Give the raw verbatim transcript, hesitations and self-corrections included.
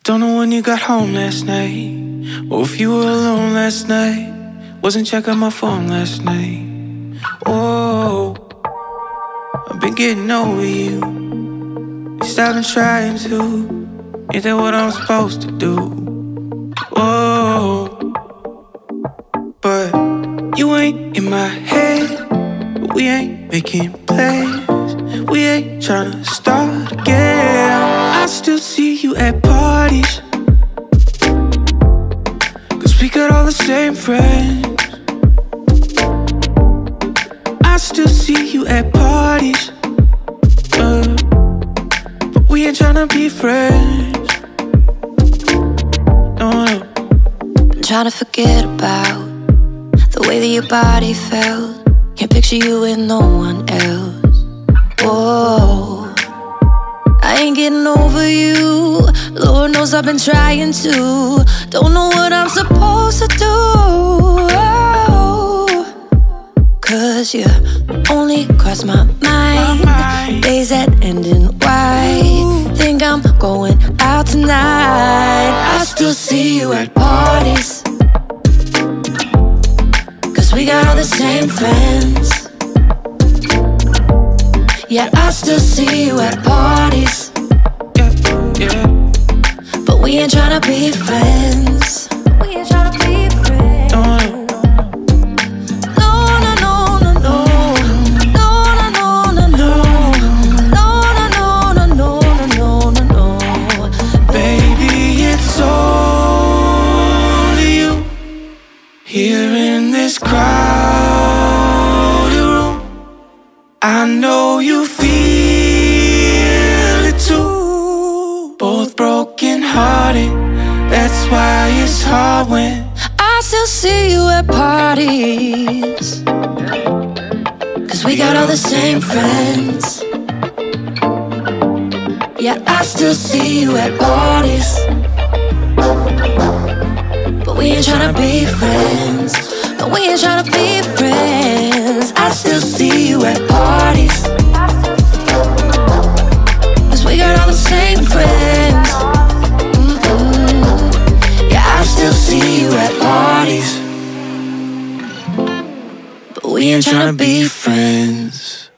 Don't know when you got home last night, or if you were alone last night. Wasn't checking my phone last night. Oh, I've been getting over you. You stopped trying to. Ain't that what I'm supposed to do? Oh, but you ain't in my head. We ain't making plans. We ain't tryna start again. I still see you at parties, cause we got all the same friends. I still see you at parties, uh, but we ain't tryna be friends. No, no. I'm trying to forget about the way that your body felt. Can't picture you with no one else. Whoa, I ain't getting over you. Lord knows I've been trying to. Don't know what I'm supposed to do. Oh, cause you only cross my mind. Days that end in white. Think I'm going out tonight. I still see you at parties, cause we got all the same friends. Yeah, I still see you at parties, Yeah, yeah. but we ain't tryna be friends. We ain't tryna be friends. No, No, no, no, no, no. No, no, no, no, no. No, no, no, no, no, no, no, no. baby, it's only you here in this crowded room. I know you feel it too. Both broken hearted, that's why it's hard when I still see you at parties, cause we got all the same friends. Yeah, I still see you at parties, but we ain't tryna be friends. No, we ain't tryna be friends. I still see you at parties, cause we got all the same friends. Mm-mm. Yeah, I still see you at parties, but we ain't tryna be friends.